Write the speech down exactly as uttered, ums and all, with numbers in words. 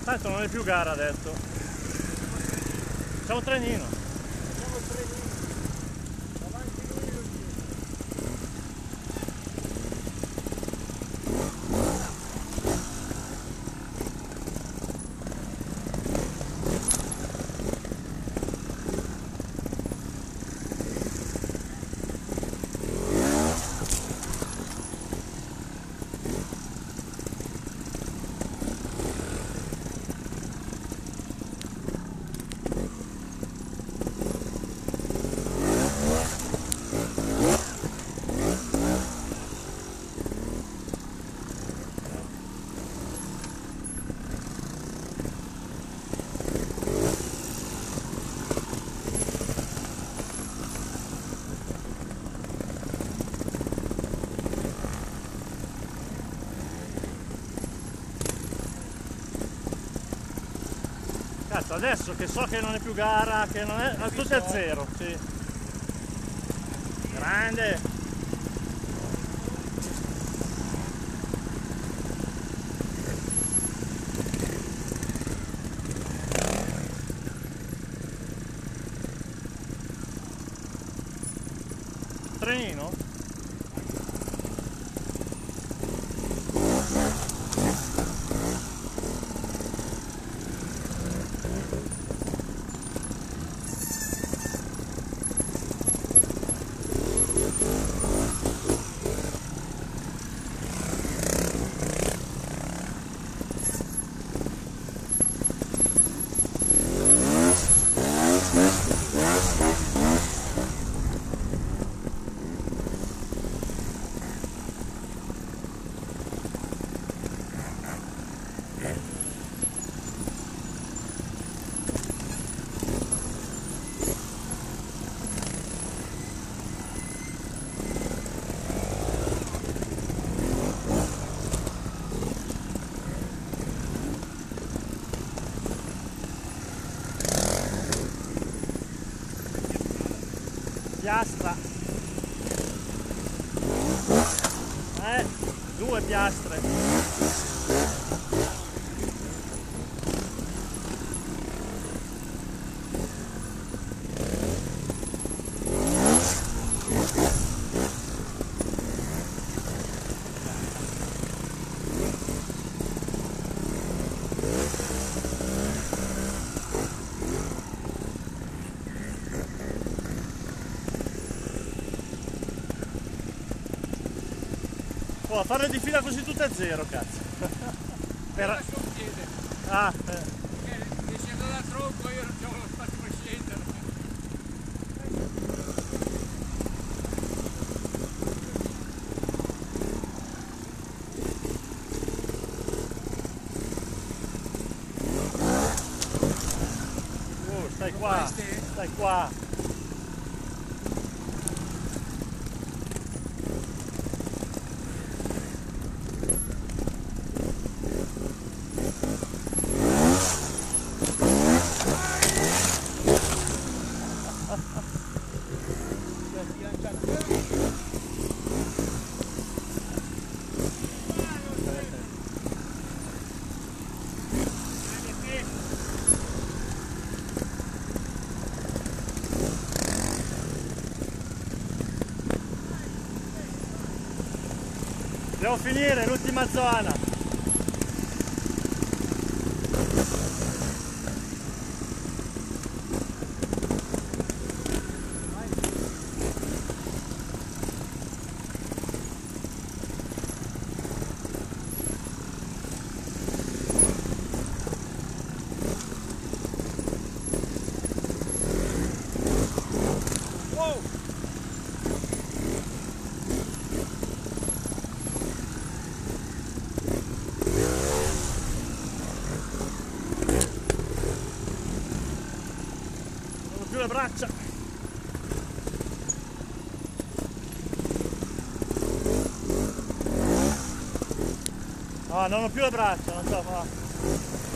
Tanto non è più gara adesso. C'è un trenino. Facciamo il trenino. Davanti lui lo dico. Cazzo, adesso che so che non è più gara, che non è, tutto è a zero, sì. Grande. Trenino? Piastra. Eh, due piastre. Oh, fare di fila così tutte a zero, cazzo. Per... Ah, eh. Se scendo dal tronco io non c'ho lo spazio per scendere. Oh, stai qua, stai qua. Devo finire l'ultima zona. Le braccia. No, non ho più le braccia, non so fa.